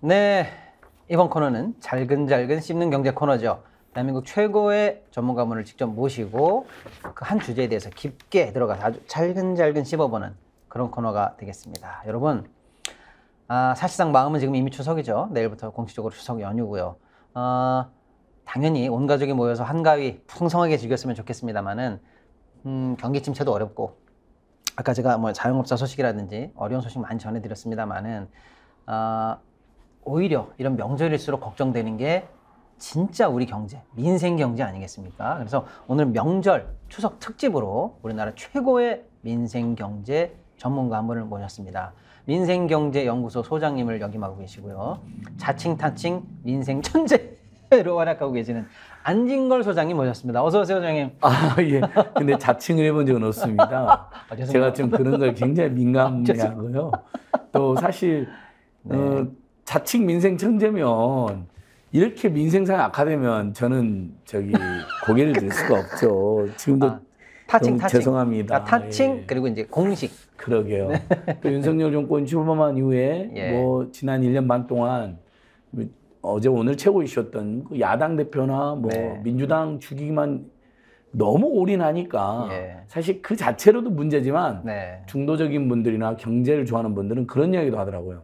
네, 이번 코너는 잘근잘근 씹는 경제 코너죠. 대한민국 최고의 전문가분을 직접 모시고 그 한 주제에 대해서 깊게 들어가서 아주 잘근잘근 씹어보는 그런 코너가 되겠습니다. 여러분, 사실상 마음은 지금 이미 추석이죠. 내일부터 공식적으로 추석 연휴고요. 당연히 온 가족이 모여서 한가위 풍성하게 즐겼으면 좋겠습니다만은 경기 침체도 어렵고, 아까 제가 뭐 자영업자 소식이라든지 어려운 소식 많이 전해드렸습니다만은 오히려 이런 명절일수록 걱정되는 게 진짜 우리 경제, 민생 경제 아니겠습니까? 그래서 오늘 명절 추석 특집으로 우리나라 최고의 민생 경제 전문가 한 분을 모셨습니다. 민생경제연구소 소장님을 역임하고 계시고요. 자칭타칭 민생 천재로 활약하고 계시는 안진걸 소장님 모셨습니다. 어서 오세요, 소장님. 예. 근데 자칭을 해본 적은 없습니다. 제가 좀 그런 걸 굉장히 민감해하고요. 또 사실 네. 자칭 민생 천재면 이렇게 민생상이 악화되면 저는 고개를 들 수가 없죠. 지금도 타칭. 죄송합니다. 타칭 예. 그리고 이제 공식. 그러게요. 또 윤석열 정권 출범한 이후에 뭐 지난 1년 반 동안 어제 오늘 최고 이슈였던 그 야당 대표나 민주당 죽이기만 너무 올인하니까 사실 그 자체로도 문제지만 중도적인 분들이나 경제를 좋아하는 분들은 그런 이야기도 하더라고요.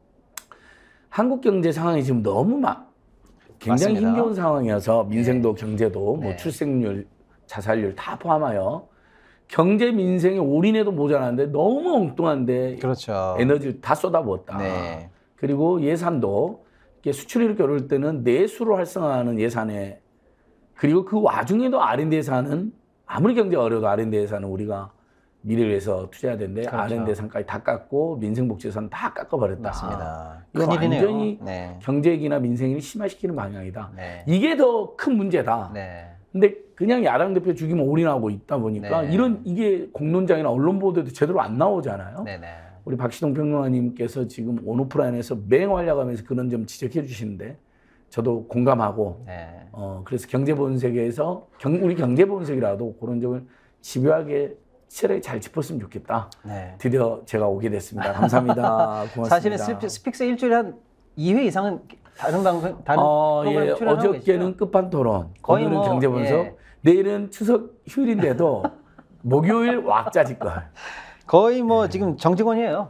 한국 경제 상황이 지금 너무 굉장히 맞습니다. 힘겨운 상황이어서 민생도 경제도 뭐 출생률, 자살률 다 포함하여 경제 민생에 올인해도 모자라는데 너무 엉뚱한데 그렇죠. 에너지를 다 쏟아부었다. 그리고 예산도 수출이 이렇게 어려울 때는 내수로 활성화하는 예산에 그리고 그 와중에도 R&D 예산은 아무리 경제가 어려워도 R&D 예산은 우리가 미래를 위해서 투자해야 되는데 R&D 예산까지 다 깎고 민생복지 예산 다 깎아버렸다. 맞습니다. 이거 큰일이네요. 완전히 경제익이나 민생을 심화시키는 방향이다. 이게 더 큰 문제다. 근데 그냥 야당 대표 죽이면 올인하고 있다 보니까 이게 공론장이나 언론 보도에도 제대로 안 나오잖아요. 우리 박시동 평론가님께서 지금 온오프라인에서 맹활약하면서 그런 점 지적해 주시는데 저도 공감하고 그래서 경제본색에서 우리 경제본색이라도 그런 점을 집요하게 치열하게 잘 짚었으면 좋겠다. 드디어 제가 오게 됐습니다. 감사합니다. 고맙습니다. 사실은 스픽스 일주일에 한 2회 이상은 다른 방송, 다른 프로그램 출연하고 계시죠? 어저께는 끝판토론, 거의 오늘은 경제분석, 내일은 추석 휴일인데도 목요일 왁자지껄. 거의 뭐 지금 정직원이에요.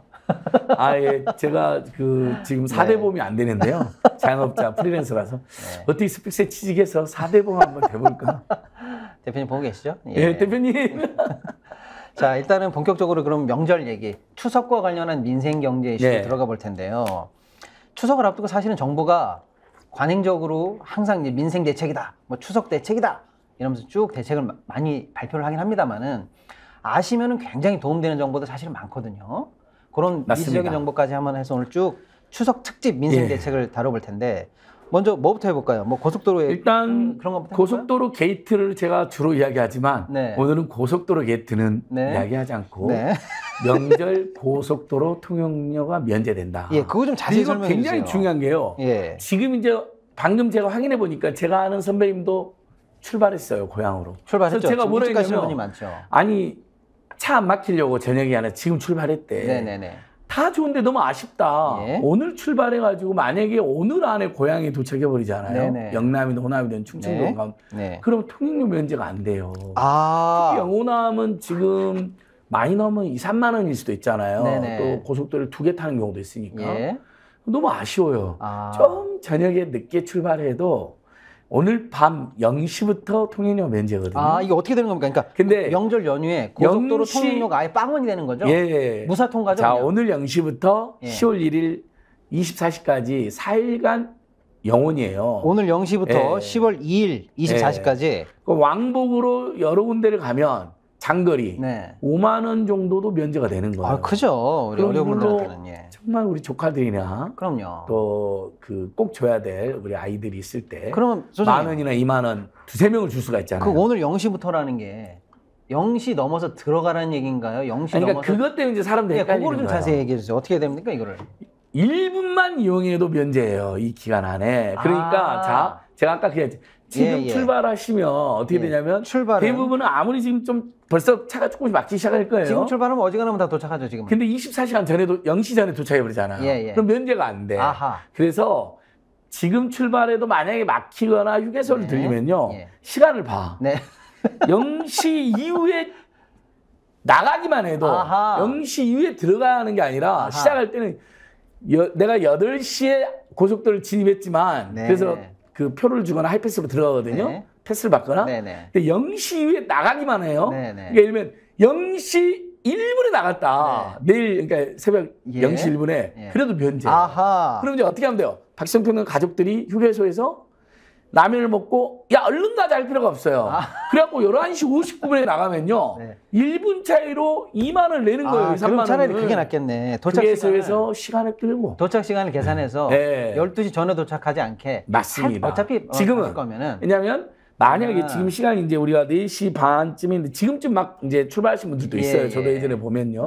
제가 지금 4대 보험이 안 되는데요. 자영업자 프리랜서라서 어떻게 스픽스에 취직해서 4대 보험 한번 해볼까? 대표님 보고 계시죠? 예, 대표님. 자, 일단은 본격적으로 그럼 명절 얘기, 추석과 관련한 민생 경제 이슈로 들어가 볼 텐데요. 추석을 앞두고 사실은 정부가 관행적으로 항상 이제 민생 대책이다, 뭐 추석 대책이다 이러면서 쭉 대책을 많이 발표를 하긴 합니다만은 아시면은 굉장히 도움되는 정보도 사실은 많거든요. 그런 미시적인 정보까지 한번 해서 오늘 쭉 추석 특집 민생 대책을 다뤄볼 텐데 먼저 뭐부터 해볼까요? 뭐 고속도로에 일단 그런 것부터 고속도로 게이트를 제가 주로 이야기하지만 오늘은 고속도로 게이트는 이야기하지 않고 명절 고속도로 통행료가 면제된다. 그거 좀 자세히 설명해 주세요. 굉장히 중요한 게요. 지금 이제 방금 제가 확인해 보니까 제가 아는 선배님도 출발했어요, 고향으로. 출발했죠. 제가 뭐라 했냐면 분이 많죠. 아니 차 안 막히려고 저녁에 하나 지금 출발했대. 다 좋은데 너무 아쉽다. 오늘 출발해가지고 만약에 오늘 안에 고향에 도착해버리잖아요. 영남이든 호남이든 충청도든 가면 그럼 통행료 면제가 안 돼요. 특히 영호남은 지금 많이 넘으면 2, 3만 원일 수도 있잖아요. 또 고속도로를 2개 타는 경우도 있으니까. 너무 아쉬워요. 좀 저녁에 늦게 출발해도 오늘 밤 0시부터 통행료 면제거든요. 이게 어떻게 되는 겁니까? 그러니까 근데 명절 연휴에 고속도로 통행료가 아예 빵원이 되는 거죠? 무사 통과죠? 자, 그냥. 오늘 0시부터 10월 1일 24시까지 4일간 0원이에요. 오늘 0시부터 10월 2일 24시까지. 왕복으로 여러 군데를 가면 장거리 5만 원 정도도 면제가 되는 거예요. 크죠. 우리 어려운 분들한테는. 정말 우리 조카들이나 그럼요. 또 꼭 줘야 될 우리 아이들이 있을 때 그러면 만 원이나 2만 원 두세 명을 줄 수가 있잖아요. 오늘 0시부터라는 게 0시 넘어서 들어가라는 얘기인가요? 0시 그러니까 넘어서 그것 때문에 이제 사람들이 헷갈리는 그거를 좀 거예요. 자세히 얘기해 주세요. 어떻게 됩니까, 이거를? 1분만 이용해도 면제예요, 이 기간 안에. 그러니까 제가 아까 그랬지. 지금 출발하시면 어떻게 되냐면 대부분은 아무리 지금 좀 벌써 차가 조금씩 막히기 시작할 거예요. 지금 출발하면 어지간하면 다 도착하죠, 지금. 근데 24시간 전에도 0시 전에 도착해버리잖아요. 그럼 면제가 안 돼. 그래서 지금 출발해도 만약에 막히거나 휴게소를 들리면요. 시간을 봐. 0시 이후에 나가기만 해도 0시 이후에 들어가는 게 아니라 시작할 때는 내가 8시에 고속도로를 진입했지만 그래서 그 표를 주거나 하이패스로 들어가거든요. 패스를 받거나. 근데 0시 이후에 나가기만 해요. 그러니까 예를 들면 0시 1분에 나갔다. 내일 그러니까 새벽 0시 1분에 그래도 면제. 그럼 이제 어떻게 하면 돼요? 박성평 가족들이 휴게소에서 라면을 먹고 야 얼른 가자 할 필요가 없어요. 그래갖고 11시 59분에 나가면요. 1분 차이로 2만 원을 내는 거예요. 3만 그럼 차라리 그게 낫겠네. 휴게소에서 시간을 끌고 도착 시간을 계산해서 12시 전에 도착하지 않게. 맞습니다. 어차피 지금은 거면은. 왜냐하면 만약에 지금 시간이 이제 우리가 4시 반쯤인데 지금쯤 막 이제 출발하신 분들도 있어요. 저도 예전에 보면요.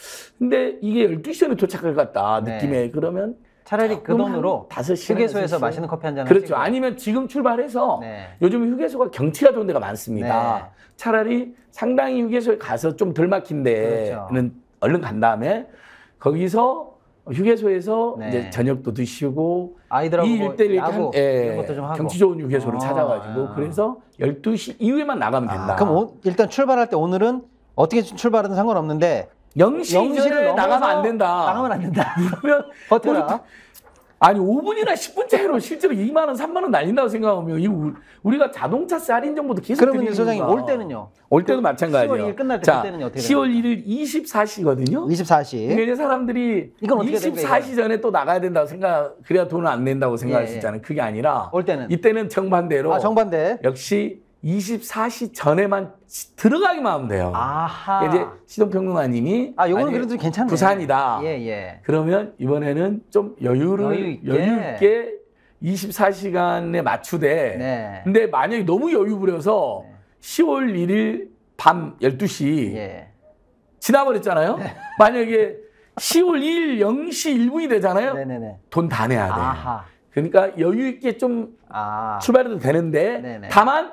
근데 이게 12시 전에 도착할 것 같다 느낌에 그러면 차라리 그 돈으로 휴게소에서 맛있는 커피 한잔 그렇죠. 아니면 지금 출발해서 요즘 휴게소가 경치가 좋은 데가 많습니다. 차라리 상당히 휴게소에 가서 좀 덜 막힌 데는 얼른 간 다음에 거기서 휴게소에서 이제 저녁도 드시고 아이들하고 이 일대를 이런 것도 좀 하고. 경치 좋은 휴게소를 찾아가지고 그래서 12시 이후에만 나가면 된다. 그럼 일단 출발할 때 오늘은 어떻게 출발하든 상관없는데 0시를 나가면 안 된다. 나가면 안 된다. 그러면 버텨라. 아니 5분이나 10분 차이로 실제로 2만 원, 3만 원 날린다고 생각하면 이 우리가 자동차 할인 정보도 계속 드리는 그러면 소장님 올 때는요? 올 때도 마찬가지예요. 10월 1일 끝날 때 그때는요 어떻게 10월 1일 24시거든요. 24시. 근데 사람들이 이건 어떻게 24시 전에 또 나가야 된다고 그래야 돈을 안 낸다고 생각할 수 있잖아요. 그게 아니라 올 때는 이때는 정반대로 정반대. 역시 24시 전에만 들어가기만 하면 돼요. 이제 시동평론가님이 요거는 그래도 괜찮네. 부산이다. 그러면 이번에는 좀 여유 있게 24시간에 맞추되 근데 만약에 너무 여유 부려서 10월 1일 밤 12시 지나버렸잖아요. 만약에 10월 2일 0시 1분이 되잖아요. 돈 다 내야 돼. 그러니까 여유 있게 좀 출발해도 되는데 다만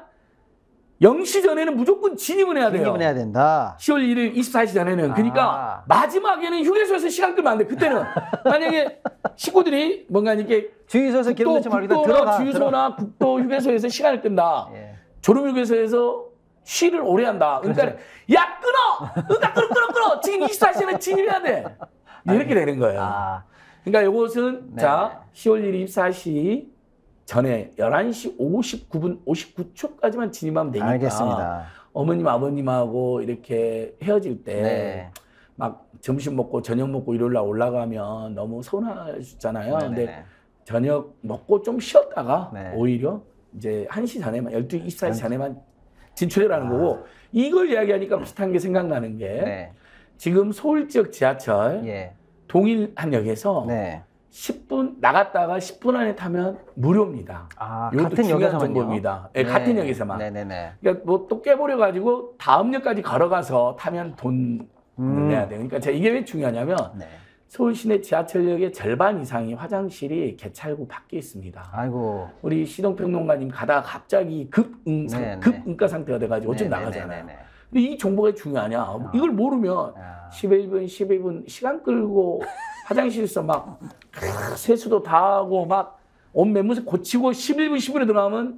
0시 전에는 무조건 진입은 해야 돼요. 진입은 해야 된다. 10월 1일 24시 전에는. 그러니까 마지막에는 휴게소에서 시간 끌면 안 돼. 그때는 만약에 식구들이 뭔가 이렇게 주유소에서 기름 넣지 말고 들어가. 주유소나 국도 휴게소에서 시간을 끈다. 졸음 휴게소에서 쉬를 오래 한다. 그러니까 야 끊어! 그러니까 끊어! 지금 24시간에 진입해야 돼. 이렇게 되는 거예요. 그러니까 이것은 자 10월 1일 24시 전에 11시 59분 59초까지만 진입하면 되니까 알겠습니다. 어머님 아버님하고 이렇게 헤어질 때 막 점심 먹고 저녁 먹고 일요일 날 올라가면 너무 서운하셨잖아요. 근데 저녁 먹고 좀 쉬었다가 오히려 이제 1시 전에만 12시 24시 전에만 진출해라는 거고 이걸 이야기하니까 비슷한 게 생각나는 게 지금 서울 지역 지하철 동일한역에서 10분 나갔다가 10분 안에 타면 무료입니다. 같은 역에서만요? 정보입니다. 같은 역에서만. 그러니까 뭐 또 깨버려 가지고 다음 역까지 걸어가서 타면 돈을 내야 돼요. 그러니까 제가 이게 왜 중요하냐면 서울 시내 지하철역의 절반 이상이 화장실이 개찰구 밖에 있습니다. 아이고. 우리 시동평론가님 가다가 갑자기 급 응가 상태가 돼가지고 어쩜 나가잖아요. 근데 이 정보가 중요하냐? 이걸 모르면 11분 시간 끌고 화장실에서 막 세수도 다 하고 막 옷 매무새 고치고 11분 10분에 들어가면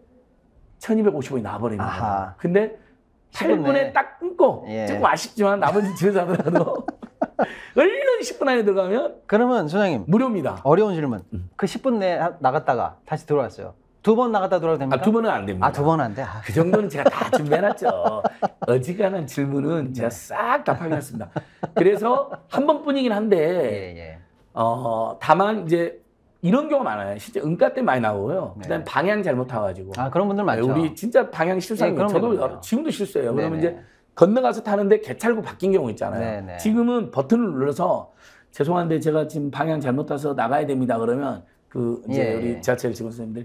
1250원이 나와버립니다. 근데 8분에 딱 끊고 조금 아쉽지만 나머지 집에서 하더라도 얼른 10분 안에 들어가면 그러면 소장님 무료입니다. 어려운 질문. 그 10분 내에 나갔다가 다시 들어왔어요. 2번 나갔다 들어와도 됩니까? 2번은 안 됩니다. 2번 안 돼? 그 정도는 제가 다 준비해놨죠. 어지간한 질문은 제가 싹 답하겠습니다. 그래서 한 번뿐이긴 한데 다만 이제 이런 경우가 많아요. 실제 응가 때 많이 나오고요. 그다음에 방향 잘못 타가지고. 그런 분들 많죠. 우리 진짜 방향 실수하는 저도 지금도 실수해요. 그러면 이제 건너가서 타는데 개찰구 바뀐 경우 있잖아요. 지금은 버튼을 눌러서 죄송한데 제가 지금 방향 잘못 타서 나가야 됩니다. 그러면 그 이제 우리 지하철 직원 선생님들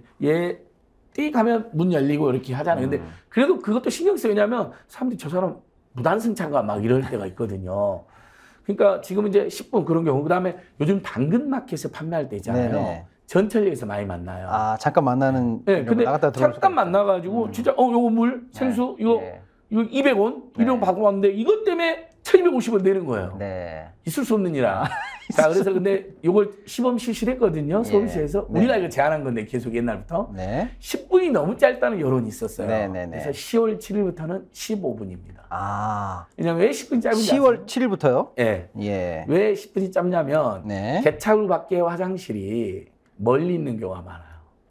띡 하면 문 열리고 이렇게 하잖아요. 근데 그래도 그것도 신경 써요. 왜냐면 사람들이 저 사람 무단승차가 막 이럴 때가 있거든요. 그러니까 지금 이제 10분 그런 경우, 그 다음에 요즘 당근마켓에서 판매할 때 있잖아요. 전철역에서 많이 만나요. 아, 잠깐 만나는. 네, 근데 나갔다 잠깐 만나가지고 진짜 요거 물 생수 이거 200원 200원 받고 왔는데 이것 때문에 1,250원 내는 거예요. 네. 있을 수 없는 일이야. 자, 그래서 근데 이걸 시범 실시했거든요. 서울시에서. 우리가 이거 제안한 건데 계속 옛날부터. 10분이 너무 짧다는 여론이 있었어요. 그래서 10월 7일부터는 15분입니다. 아. 왜냐면 왜 10분이 짧은지 10월 7일부터요? 예. 왜 10분이 짧냐면 개차로 밖에 화장실이 멀리 있는 경우가 많아요.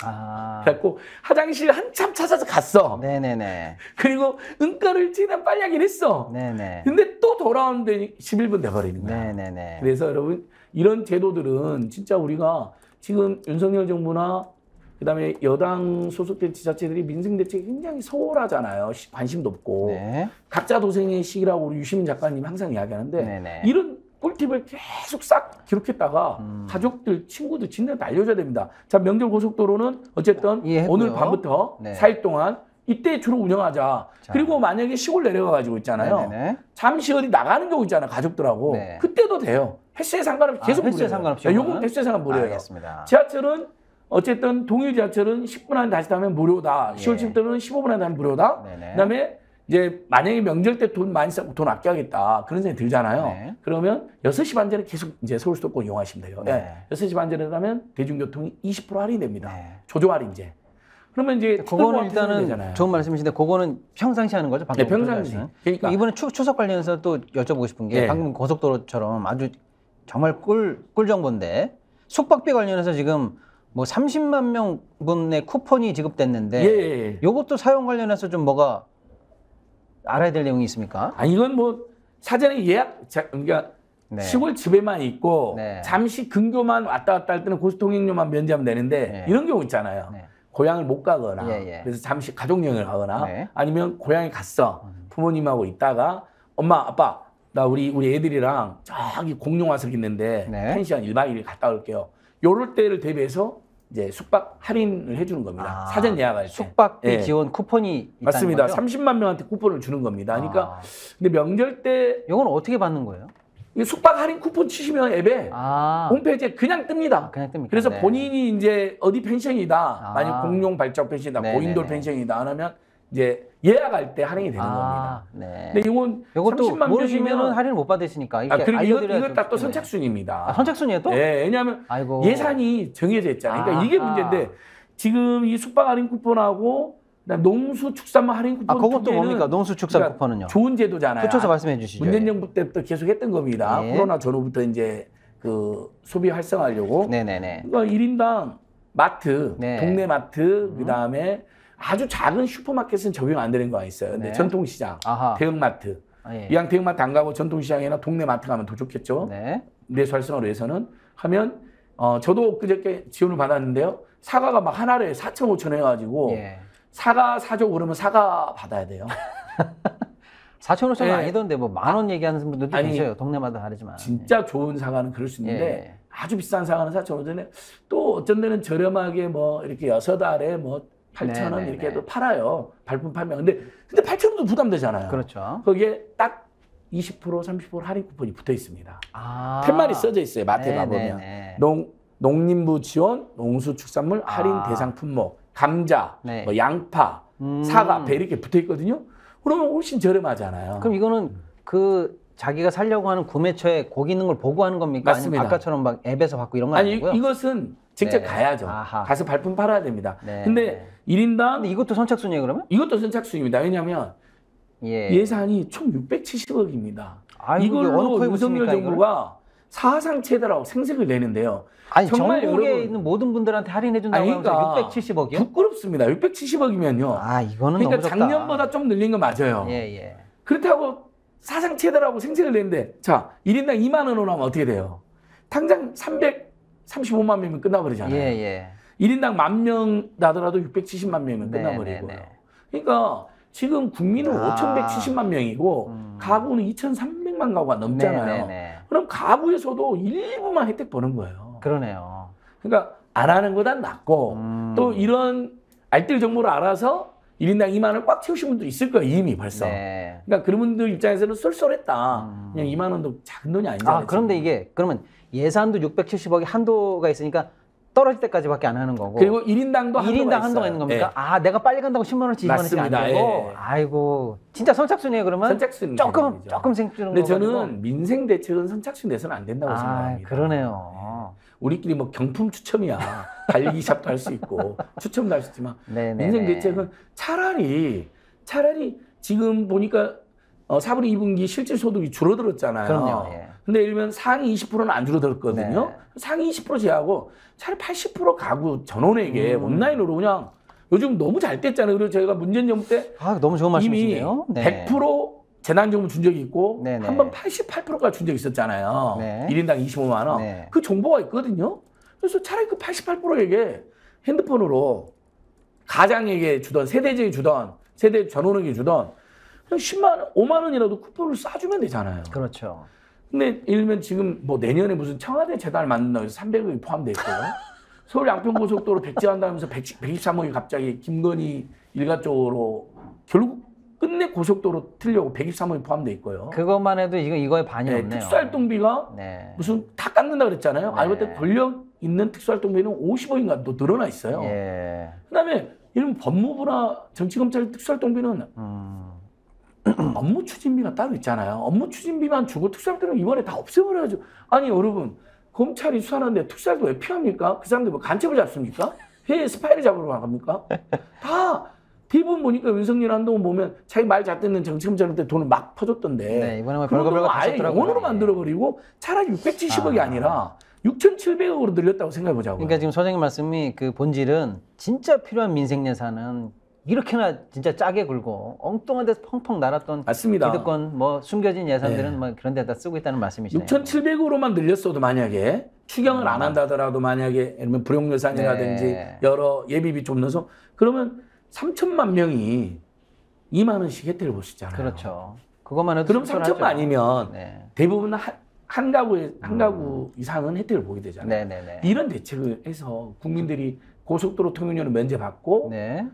그래갖고 화장실 한참 찾아서 갔어. 네네네. 그리고 응가를 최대한 빨리 하긴 했어. 네네. 근데 또 돌아오는데 11분 돼버리는 거야. 네네네. 그래서 여러분 이런 제도들은 진짜 우리가 지금 윤석열 정부나 그다음에 여당 소속된 지자체들이 민생 대책이 굉장히 소홀하잖아요. 관심도 없고 각자 도생의 시기라고 우리 유시민 작가님 항상 이야기하는데 이런 꿀팁을 계속 싹 기록했다가 가족들, 친구들, 친구들한테 알려줘야 됩니다. 자, 명절 고속도로는 어쨌든 오늘 밤부터 4일 동안 이때 주로 운영하자. 그리고 만약에 시골 내려가가지고 있잖아요. 잠시 어디 나가는 경우 있잖아요. 가족들하고. 그때도 돼요. 횟수에 상관없이 계속 무료예요. 횟수에 상관없이. 요건 횟수에 상관 무료예요. 알겠습니다. 지하철은 어쨌든 동일 지하철은 10분 안에 다시 타면 무료다. 10월 7일부터는 15분 안에 타면 무료다. 그다음에 이제 만약에 명절 때 돈 많이 쓰고 돈 아껴야겠다 그런 생각이 들잖아요. 그러면 6시 반 전에 계속 이제 서울 수도권 이용하시면 돼요. 6시 반 전에 가면 대중교통이 20% 할인됩니다. 조조 할인제. 그러면 이제 그거는 일단은 좋은 말씀이신데 그거는 평상시 하는 거죠? 네, 평상시. 그러니까 이번에 추석 관련해서 또 여쭤보고 싶은 게 방금 고속도로처럼 아주 정말 꿀 정보인데 숙박비 관련해서 지금 뭐 30만 명분의 쿠폰이 지급됐는데 요것도 사용 관련해서 좀 뭐가 알아야 될 내용이 있습니까? 이건 뭐 사전에 예약, 그러니까 시골 집에만 있고 잠시 근교만 왔다 갔다 할 때는 고속통행료만 면제하면 되는데 이런 경우 있잖아요. 고향을 못 가거나 그래서 잠시 가족여행을 가거나 아니면 고향에 갔어. 부모님하고 있다가 엄마, 아빠, 나 우리 애들이랑 저기 공룡화석 있는데 펜션 1박 2일 갔다 올게요. 요럴 때를 대비해서 이제 숙박 할인을 해주는 겁니다. 사전 예약할 때. 숙박비 지원 쿠폰이 있다는 맞습니다. 거죠? 30만 명한테 쿠폰을 주는 겁니다. 그러니까 근데 명절 때 이건 어떻게 받는 거예요? 숙박 할인 쿠폰 치시면 앱에 홈페이지에 그냥 뜹니다. 그냥 뜹니까? 그래서 본인이 이제 어디 펜션이다, 만약 공룡 발작 펜션이다, 고인돌 펜션이다 하면 이제 예약할 때 할인이 되는 겁니다. 근데 이건 이것도 30만 모르시면 할인 못 받으시니까. 그리고 이거 딱 또 선착순입니다. 선착순이에요 또? 왜냐하면 예산이 정해져 있잖아요. 그러니까 이게 문제인데 지금 이 숙박 할인 쿠폰하고 농수축산물 할인 쿠폰 그것도 뭡니까? 농수축산 쿠폰은요? 좋은 제도잖아요. 붙여서 말씀해 주시죠. 문재인 정부 때부터 계속 했던 겁니다. 코로나 전후부터 이제 그 소비 활성화하려고. 그러니까 1인당 마트, 동네 마트, 그다음에 아주 작은 슈퍼마켓은 적용 안 되는 거가 있어요. 근데 전통시장, 대형마트. 이왕 대형마트 안 가고 전통시장이나 동네 마트 가면 더 좋겠죠. 내수 활성화를 위해서는 하면 저도 그저께 지원을 받았는데요. 사과가 막 한 알에 4천 5천 해가지고 사과 사줘 그러면 사과 받아야 돼요. 4천 5천은 아니던데 뭐 10,000원 얘기하는 분들도 계셔요. 동네마다 다르지만. 진짜 좋은 사과는 그럴 수 있는데 아주 비싼 사과는 4천 5천에 또 어쩐 데는 저렴하게 뭐 이렇게 6알에 뭐 8,000원 이렇게 해도 팔아요. 발품 팔면. 근데 8,000원도 부담되잖아요. 그렇죠. 거기에 딱 20% 30% 할인 쿠폰이 붙어 있습니다. 팻말이 써져 있어요. 마트에 가보면. 농림부 지원, 농수축산물 할인 대상 품목, 감자, 뭐 양파, 사과, 배 이렇게 붙어 있거든요. 그러면 훨씬 저렴하잖아요. 그럼 이거는 그 자기가 살려고 하는 구매처에 거기 있는 걸 보고 하는 겁니까? 맞습니다. 아니면 아까처럼 막 앱에서 받고 이런 거 아니고요? 이것은 직접 가야죠. 가서 발품 팔아야 됩니다. 근데 1인당 근데 이것도 선착순이에요, 그러면? 이것도 선착순입니다. 왜냐하면 예산이 총 670억입니다. 이걸로 윤석열 정부가 사상체대라고 생색을 내는데요. 아니 정말 전국에 있는 모든 분들한테 할인해 준다고 하면서 670억이요? 부끄럽습니다. 670억이면요. 이거는 그러니까 너무 적다. 작년보다 좀 늘린 건 맞아요. 그렇다고 사상체대라고 생색을 내는데 자 1인당 2만 원으로 하면 어떻게 돼요? 당장 335만 명이면 끝나버리잖아요. 1인당 10,000명 나더라도 670만 명이면 끝나버리고요. 그러니까 지금 국민은 5,170만 명이고 가구는 2,300만 가구가 넘잖아요. 그럼 가구에서도 일부만 혜택 보는 거예요. 그러네요. 그러니까 안 하는 것보단 낫고 또 이런 알뜰 정보를 알아서 1인당 2만 원을 꽉 채우신 분도 있을 거예요. 이미 벌써. 그러니까 그런 분들 입장에서는 쏠쏠했다. 그냥 2만 원도 작은 돈이 아니잖아요. 그런데 이게 그러면 예산도 670억이 한도가 있으니까 떨어질 때까지밖에 안 하는 거고. 그리고 1인당도 1인당 한도가 있는 겁니까? 아, 내가 빨리 간다고 10만 원치, 20만 원치 안 되고. 아이고, 진짜 선착순이에요, 그러면? 선착순. 조금 생주는 거. 근데 저는 민생 대책은 선착순 돼서는 안 된다고 생각합니다. 그러네요. 우리끼리 뭐 경품 추첨이야. 달리기샵도 할 수 있고 추첨도 할 수 있지만 민생 대책은 차라리 지금 보니까 4분기 2분기 실질 소득이 줄어들었잖아요. 그럼요. 예. 근데 예를 들면 상위 20%는 안 줄어들었거든요. 네. 상위 20% 제하고 차라리 80% 가구 전원에게 온라인으로 그냥 요즘 너무 잘 됐잖아요. 그리고 저희가 문재인 정부 때 너무 좋은 말씀이시네요. 이미 100% 재난정부 준 적이 있고 한 번 88%까지 준 적이 있었잖아요. 1인당 25만 원. 그 정보가 있거든요. 그래서 차라리 그 88%에게 핸드폰으로 가장에게 주던 세대에게 주던 세대 전원에게 주던 그냥 10만 원, 5만 원이라도 쿠폰을 쏴주면 되잖아요. 그렇죠. 근데 예를 들면 지금 뭐 내년에 무슨 청와대 재단을 만든다고 해서 300억이 포함되어 있고요. 서울 양평고속도로 백지한다면서 123억이 갑자기 김건희 일가 쪽으로 결국 끝내 고속도로 틀려고 123억이 포함되어 있고요. 그것만 해도 이거의 반이 없네요. 특수활동비가 무슨 다 깎는다 그랬잖아요. 알고 봤더니 권력 있는 특수활동비는 50억인가 또 늘어나 있어요. 그다음에 예를 들면 법무부나 정치검찰 특수활동비는 업무 추진비가 따로 있잖아요. 업무 추진비만 주고 특수활동비는 이번에 다 없애버려야죠. 아니 여러분 검찰이 수사하는데 특수활동 왜 피합니까? 그 사람들 뭐 간첩을 잡습니까? 해외 스파이를 잡으러 나갑니까? 다 대부분 보니까 윤석열 한동훈 보면 자기 말 잘 듣는 정치검찰한테 돈을 막 퍼줬던데 이번에 그런 아예 영원으로 만들어버리고 차라리 670억이 아니라 6,700억으로 늘렸다고 생각해보자고요. 그러니까 지금 소장님 말씀이 그 본질은 진짜 필요한 민생 예산은 이렇게나 진짜 짜게 굴고 엉뚱한 데서 펑펑 날았던 맞습니다. 기득권 뭐 숨겨진 예산들은 뭐 그런 데다 쓰고 있다는 말씀이시네요. 6,700억으로만 늘렸어도 만약에 추경을 안 한다더라도 만약에 예를 들면 불용 예산이라든지 여러 예비비 좀 넣어서 그러면 3천만 명이 2만 원씩 혜택을 볼 수 있잖아요. 그렇죠. 그것만 해도 그럼 3천만이면 대부분 한 가구 이상은 혜택을 보게 되잖아요. 이런 대책을 해서 국민들이 고속도로 통행료는 면제받고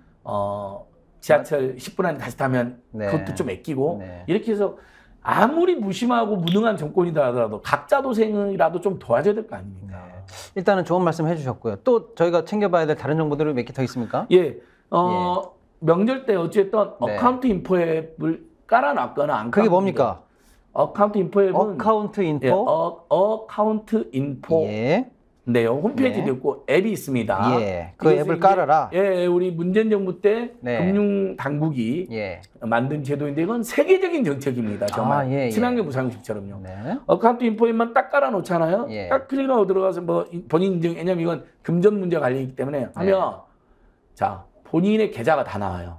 지하철 10분 안에 다시 타면 그것도 좀 아끼고 이렇게 해서 아무리 무심하고 무능한 정권이다 하더라도 각자 도생이라도 좀 도와줘야 될 거 아닙니까? 일단은 좋은 말씀 해주셨고요. 또 저희가 챙겨봐야 될 다른 정보들이 몇 개 더 있습니까? 명절 때 어쨌든 어카운트 인포 앱을 깔아놨거나 안 그게 뭡니까? 어카운트 인포 앱은 어카운트 인포? 어카운트 인포 네요. 홈페이지도 있고 앱이 있습니다. 그 앱을 깔아라. 우리 문재인 정부 때 금융 당국이 만든 제도인데 이건 세계적인 정책입니다. 정말 친환경 무상급식처럼요. 어카운트 인포 앱만 딱 깔아 놓잖아요. 딱 클릭하고 들어가서 뭐 본인 인증, 왜냐면 이건 금전 문제가 관련이기 때문에 하면 자 본인의 계좌가 다 나와요.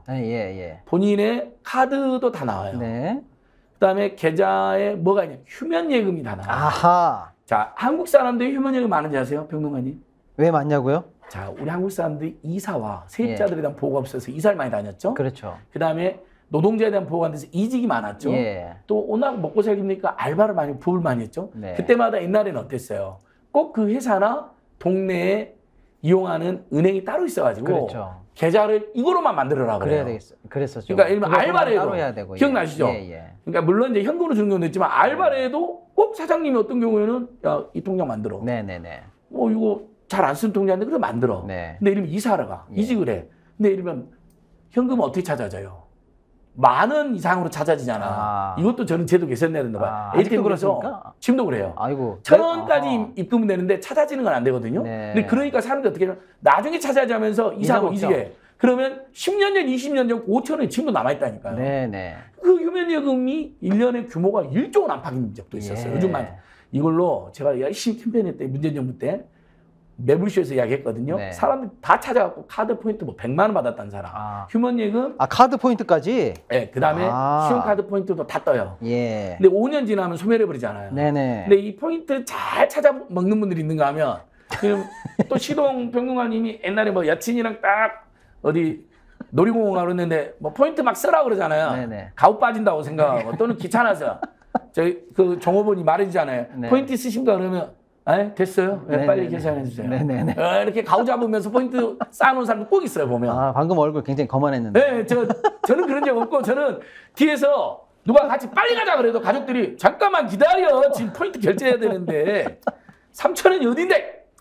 본인의 카드도 다 나와요. 그다음에 계좌에 뭐가 있냐? 휴면 예금이 다 나와요. 자, 한국 사람들이 휴면 예금 많은지 아세요? 평론가님? 왜 많냐고요? 자, 우리 한국 사람들이 이사와 세입자들에 대한 보호가 없어서 이사를 많이 다녔죠. 그렇죠. 그다음에 노동자에 대한 보호가 안 돼서 이직이 많았죠. 또 워낙 먹고 살기니까 알바를 많이 부업을 많이 했죠. 그때마다 옛날에는 어땠어요? 꼭 그 회사나 동네에 이용하는 은행이 따로 있어가지고 계좌를 이거로만 만들어라 그래요. 그랬었죠. 그러니까 예를 들면 알바를 해도 기억나시죠? 그러니까 물론 이제 현금으로 주는 경우도 있지만 알바를 해도 꼭 사장님이 어떤 경우에는 야, 이 통장 만들어. 뭐 이거 잘 안 쓰는 통장인데 그래 만들어. 근데 이러면 이사하러 가. 이직을 해. 근데 이러면 현금은 어떻게 찾아져요? 10,000원 이상으로 찾아지잖아. 이것도 저는 제도 개선해야 된다 봐요. 아직도 그렇습니까? 지금도 그래요. 1,000원까지 입금은 되는데 찾아지는 건 안 되거든요. 근데 그러니까 사람들이 어떻게 하면 나중에 찾아지면서 이사하고 이직해. 그러면 10년 전, 20년 전 5,000원이 지금도 남아있다니까요. 그 휴면예금이 1년에 규모가 1조 원 안팎인 적도 있었어요. 요즘만. 이걸로 제가 열심히 캠페인했대 문재인 정부 때 매불쇼에서 이야기했거든요. 사람들 다 찾아갖고 카드 포인트 뭐 100만 원 받았다는 사람. 휴면예금. 카드 포인트까지? 그 다음에 신용카드 포인트도 다 떠요. 근데 5년 지나면 소멸해버리잖아요. 근데 이 포인트 잘 찾아 먹는 분들이 있는가 하면 지금 또 시동 평론가님이 옛날에 뭐 여친이랑 딱 어디 놀이공원 가고 그랬는데 뭐 포인트 막 쓰라고 그러잖아요. 가오 빠진다고 생각하고 또는 귀찮아서 저희 그 종업원이 말해주잖아요. 포인트 있으신가 그러면 됐어요. 빨리 계산해 주세요. 이렇게 가오 잡으면서 포인트 쌓아놓은 사람도 꼭 있어요 보면. 방금 얼굴 굉장히 거만했는데. 저는 그런 적 없고 저는 뒤에서 누가 같이 빨리 가자 그래도 가족들이 잠깐만 기다려 지금 포인트 결제해야 되는데 3,000원이 어딘데?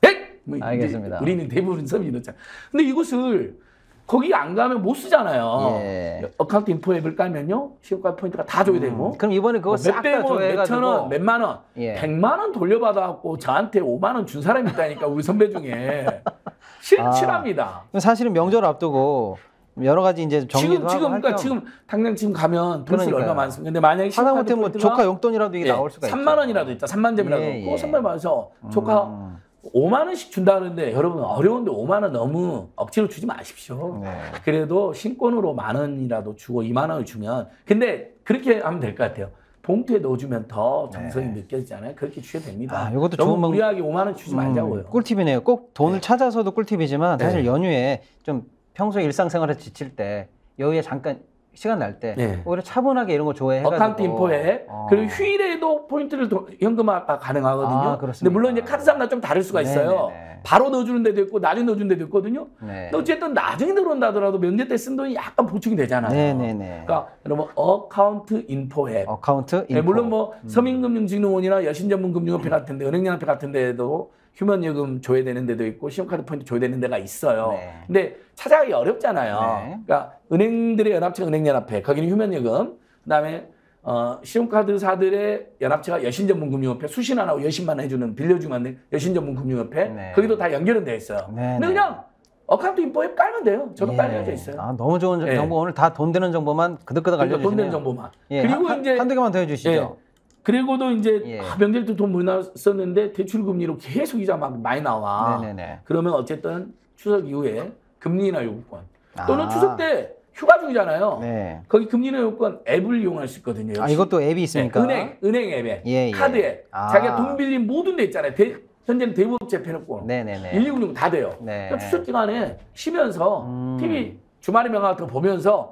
뭐 알겠습니다. 우리는 대부분 서비스 넣잖아. 근데 이것을 거기 안 가면 못 쓰잖아요. 예. 어카운트 인포 앱을 깔면요. 시효가 포인트가 다 조회되고. 그럼 이번에 그거 싹 다 조회해가지고 몇천 원, 몇만 원, 예. 100만 원 돌려받아갖고 저한테 5만 원 준 사람이 있다니까 우리 선배 중에 실합니다. 사실은 명절 앞두고 여러 가지 이제 정리도 하고 그러니까 지금 당장 지금 가면 돈쓸 얼마 많습니다. 근데 만약에 하다못해 뭐 조카 용돈이라도 이게 나올 수가 있죠. 3만 원이라도 있다. 3만 점이라도 있고 3만 원 받아서 조카 5만 원씩 준다 그러는데 여러분 어려운데 5만 원 너무 억지로 주지 마십시오. 네. 그래도 신권으로 1만 원이라도 주고 2만 원을 주면 근데 그렇게 하면 될 것 같아요. 봉투에 넣어주면 더 정성이 느껴지잖아요. 그렇게 주셔도 됩니다. 이것도 너무 좋은 무리하게 5만 원 주지 말자고요. 꿀팁이네요. 꼭 돈을 찾아서도 꿀팁이지만 사실 연휴에 좀 평소에 일상생활에 지칠 때 여유에 잠깐 시간 날 때 오히려 차분하게 이런 거 조회해가지고 어카운트 인포에 그리고 휴일에도 포인트를 현금화가 가능하거든요. 근데 물론 이제 카드사마다 좀 다를 수가 있어요. 바로 넣어주는 데도 있고 나중에 넣어주는 데도 있거든요. 근데 어쨌든 나중에 들어온다 하더라도 명절 때 쓴 돈이 약간 보충이 되잖아요. 그러니까 여러분 어카운트 인포 앱. 어카운트 인포. 물론 뭐 서민금융진흥원이나 여신전문금융협회 같은데 은행연합회 같은 데도 휴먼요금 조회되는 데도 있고 신용카드 포인트 조회되는 데가 있어요. 근데 찾아가기 어렵잖아요. 그러니까 은행들의 연합체가 은행연합회, 거기는 휴먼요금, 그다음에 신용카드사들의 연합체가 여신전문금융협회, 수신 안 하고 여신만 해주는 빌려주면 여신전문금융협회, 거기도 다 연결은 돼 있어요. 근데 그냥 어카운트 인포 앱 깔면 돼요. 저도 깔려져 있어요. 너무 좋은 정보. 오늘 다 돈 되는 정보만 그득그득 알려주시네요. 돈 되는 정보만. 그리고 이제 한두 개만 더 해주시죠. 그리고도 이제 명절 때 돈 못 썼는데 대출 금리로 계속 이자 막 많이 나와. 그러면 어쨌든 추석 이후에 금리나 요구권 또는 추석 때 휴가 중이잖아요. 거기 금리나 요구권 앱을 이용할 수 있거든요. 역시. 이것도 앱이 있으니까. 은행 앱에 카드 앱. 자기가 돈 빌린 모든 데 있잖아요. 현재는 대부업체 해놓고 119는 다 돼요. 그러니까 추석 기간에 쉬면서 TV 주말에 명화 같은 거 보면서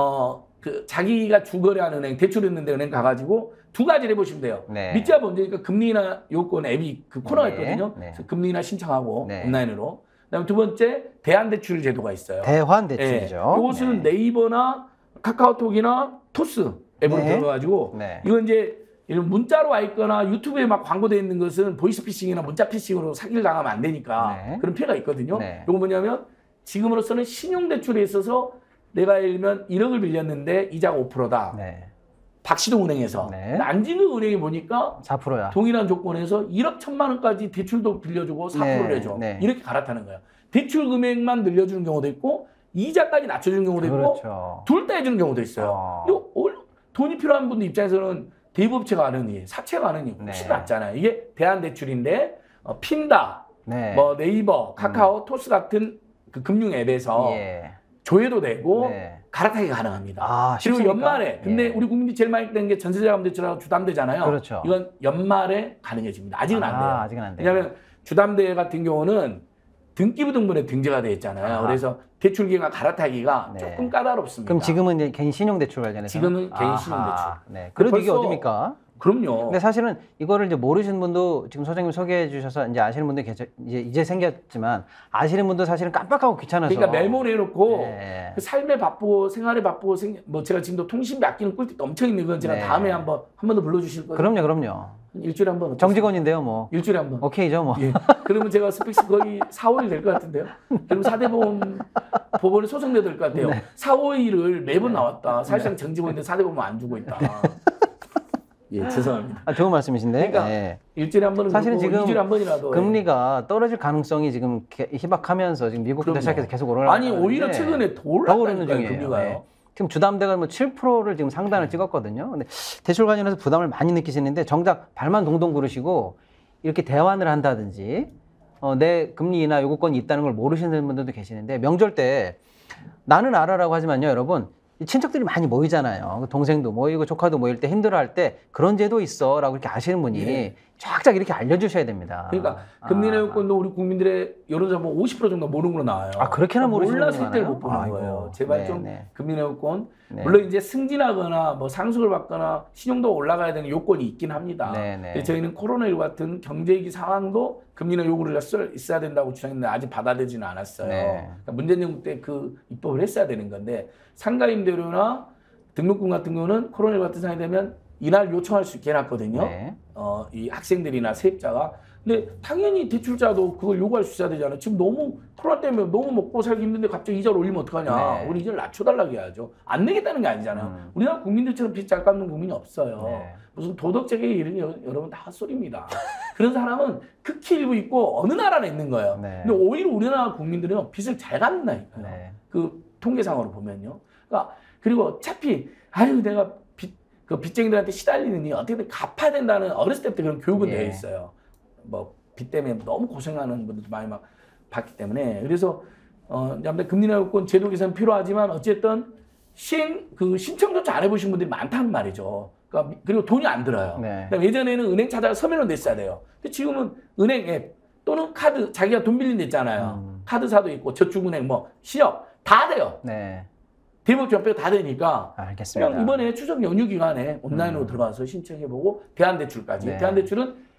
그 자기가 주거래하는 은행 대출했는데 은행 가가지고 두 가지를 해보시면 돼요. 밑자 먼저니까 금리나 요건 앱이 그 코너가 있거든요. 그래서 금리나 신청하고 온라인으로. 그다음에 두 번째 대환대출 제도가 있어요. 대환대출이죠. 이것은 네이버나 카카오톡이나 토스 앱으로 들어가지고 이건 이제 이런 문자로 와 있거나 유튜브에 막 광고되어 있는 것은 보이스피싱이나 문자 피싱으로 사기를 당하면 안 되니까 그런 피해가 있거든요. 이거 뭐냐면 지금으로서는 신용대출에 있어서 내가 예를 들면 1억을 빌렸는데 이자가 5%다. 박시동 은행에서 안진극 은행이 보니까 4%야. 동일한 조건에서 1억 1천만 원까지 대출도 빌려주고 4%를 해줘. 이렇게 갈아타는 거예요. 대출 금액만 늘려주는 경우도 있고 이자까지 낮춰주는 경우도 있고 둘 다 해주는 경우도 있어요. 돈이 필요한 분들 입장에서는 대부업체가 하는 일, 사채가 하는 일 훨씬 낫잖아요. 이게 대환대출인데 핀다, 뭐 네이버, 카카오, 토스 같은 그 금융 앱에서 조회도 되고 갈아타기가 가능합니다. 그리고 연말에 근데 우리 국민들이 제일 많이 되는 게 전세자금대출하고 주담대잖아요. 이건 연말에 가능해집니다. 아직은 안 돼요. 아직은 안 돼요. 왜냐하면 주담대 같은 경우는 등기부등본에 등재가 되어 있잖아요. 그래서 대출 기간 갈아타기가 조금 까다롭습니다. 그럼 지금은 이제 개인 신용대출 관련해서? 지금은 개인 신용대출. 그래도 이게 어딥니까? 그럼요. 근데 사실은 이거를 이제 모르시는 분도 지금 소장님 소개해 주셔서 이제 아시는 분들 이제 생겼지만 아시는 분도 사실은 깜빡하고 귀찮아서. 그러니까 메모를 해놓고 그 삶에 바쁘고 생활에 바쁘고 뭐 제가 지금도 통신비 아끼는 꿀팁도 엄청 있는 건 제가 다음에 한 번 더 불러주실 거예요. 그럼요. 일주일에 한 번. 어떠세요? 정직원인데요, 뭐. 일주일에 한 번. 오케이죠, 뭐. 그러면 제가 스픽스 거의 4, 5일 될 것 같은데요. 그럼 4대 법원에 소송돼도 될 것 같아요. 4, 5일을 매번 나왔다. 사실상 정직원인데 4대 법원 안 주고 있다. 죄송합니다. 좋은 말씀이신데. 그러니까 일주일에 한 번은 사실은 지금 2주일에 한 번이라도 금리가 떨어질 가능성이 지금 희박하면서 지금 미국부터 시작해서 계속 오르는 아니 오히려 최근에 더 오르는 중이에요. 금리가요. 지금 주담대가 뭐 7%를 지금 상단을 찍었거든요. 근데 대출 관련해서 부담을 많이 느끼시는데 정작 발만 동동 구르시고 이렇게 대환을 한다든지 내 금리나 요구권이 있다는 걸 모르시는 분들도 계시는데 명절 때 나는 알아라고 하지만요, 여러분. 친척들이 많이 모이잖아요. 동생도 모이고 조카도 모일 때 힘들어할 때 그런 제도 있어 라고 이렇게 아시는 분이 쫙쫙 이렇게 알려주셔야 됩니다. 그러니까 금리나 요건도 우리 국민들의 여론조사 보면 50% 정도 모르는 걸로 나와요. 그렇게나 모르시는 분이 몰라서 때를 못 보는 거예요. 제발 좀 금리나 요건 물론 이제 승진하거나 뭐 상속을 받거나 신용도가 올라가야 되는 요건이 있긴 합니다. 저희는 코로나19 같은 경제위기 상황도 금리나 요구를 있어야 된다고 주장했는데 아직 받아들이지는 않았어요. 그러니까 문재인 정부 때 그 입법을 했어야 되는 건데 상가임대료나 등록금 같은 경우는 코로나19 같은 상황이 되면 이날 요청할 수 있게 해놨거든요. 이 학생들이나 세입자가 근데 당연히 대출자도 그걸 요구할 수 있어야 되잖아요. 지금 너무 코로나 때문에 너무 먹고 살기 힘든데 갑자기 이자를 올리면 어떡하냐. 네. 우리 이자를 낮춰달라고 해야죠. 안 내겠다는 게 아니잖아요. 우리나라 국민들처럼 빚 잘 갚는 국민이 없어요. 네. 무슨 도덕적인 일은 여러분 다 헛소리입니다. 그런 사람은 극히 일부 있고 어느 나라나 있는 거예요. 네. 근데 오히려 우리나라 국민들은 빚을 잘 갚는다니까요. 네. 그 통계상으로 보면요. 그러니까 그리고 어차피 아유 내가 그 빚쟁이들한테 시달리느니 어떻게든 갚아야 된다는 어렸을 때부터 그런 교육은 되어 있어요. 뭐 빚 때문에 너무 고생하는 분들도 많이 막 봤기 때문에 그래서 아무튼 금리나요건 제도 개선 필요하지만 어쨌든 신청조차 안 해보신 분들이 많다는 말이죠. 그러니까 그리고 돈이 안 들어요. 네. 그다음에 예전에는 은행 찾아가 서면을 냈어야 돼요. 근데 지금은 은행 앱 또는 카드 자기가 돈 빌린 데 있잖아요. 카드사도 있고 저축은행 뭐 시력 다 돼요. 네. 대법원 빼고 다 되니까 알겠습니다. 그냥 이번에 추석 연휴 기간에 온라인으로 들어가서 신청해보고 대안대출까지. 네. 대안대출은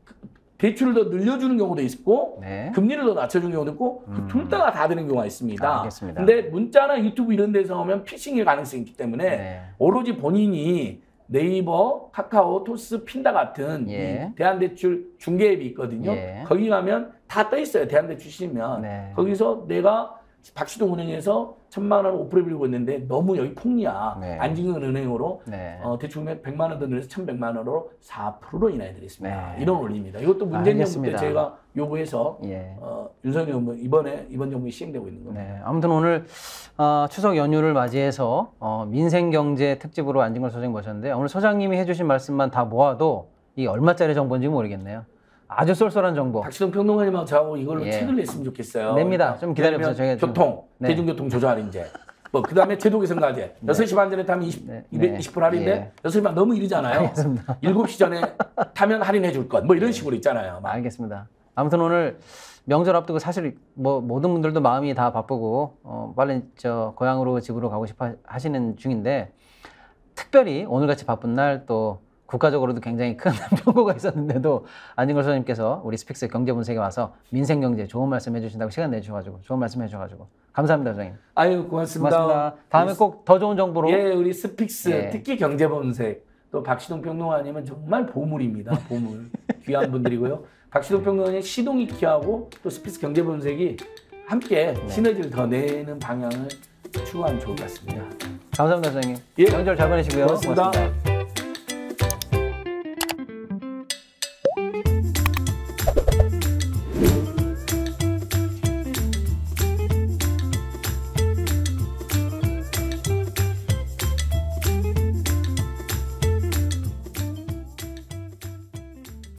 대출을 더 늘려주는 경우도 있고 네. 금리를 더 낮춰주는 경우도 있고 그 둘 다가 다 되는 경우가 있습니다. 알겠습니다. 근데 문자나 유튜브 이런 데서 오면 피싱의 가능성이 있기 때문에 네. 오로지 본인이 네이버, 카카오, 토스, 핀다 같은 이 대안대출 중개 앱이 있거든요. 거기 가면 다 떠 있어요. 대안대출 치면. 네. 거기서 내가 박시동 은행에서 1,000만 원 5% 빌리고 있는데 너무 여기 폭리야. 네. 안진근 은행으로 네. 대출 금액 100만 원 더 늘려서 1,100만 원으로 4%로 인하해드리겠습니다. 네. 이런 원리입니다. 이것도 문재인 정부 때 제가 요구해서 윤석열 정부 이번 정부에 시행되고 있는 겁니다. 네. 아무튼 오늘 추석 연휴를 맞이해서 민생경제 특집으로 안진걸 소장님 모셨는데 오늘 소장님이 해주신 말씀만 다 모아도 이게 얼마짜리 정보인지 모르겠네요. 아주 쏠쏠한 정보. 박시동 평론가님하고 저하고 이걸로 책을 냈으면 좋겠어요. 냅니다. 좀 기다려보세요. 저희가 교통, 대중교통 조절 할인제. 뭐 그다음에 제도 개선 과제. 6시 반 전에 타면 220% 할인데 6시 반 너무 이르잖아요. 알겠습니다. 7시 전에 타면 할인해 줄 것. 뭐 이런 식으로 있잖아요. 알겠습니다. 아무튼 오늘 명절 앞두고 사실 뭐 모든 분들도 마음이 다 바쁘고 빨리 고향으로 집으로 가고 싶어 하시는 중인데 특별히 오늘같이 바쁜 날 또 국가적으로도 굉장히 큰 변고가 있었는데도 안진걸 소장님께서 우리 스픽스 경제분석에 와서 민생경제 좋은 말씀 해주신다고 시간 내주셔가지고 좋은 말씀 해주셔가지고 감사합니다, 소장님. 아유 고맙습니다. 다음에 꼭 더 좋은 정보로. 우리 스픽스 특히 경제분석 또 박시동 평론가님은 정말 보물입니다. 보물 귀한 분들이고요. 박시동 평론가님 시동이 키하고 또 스픽스 경제분석이 함께 시너지를 더 내는 방향을 추구하면 좋을 것 같습니다. 감사합니다, 소장님. 명절 잘 보내시고요. 고맙습니다.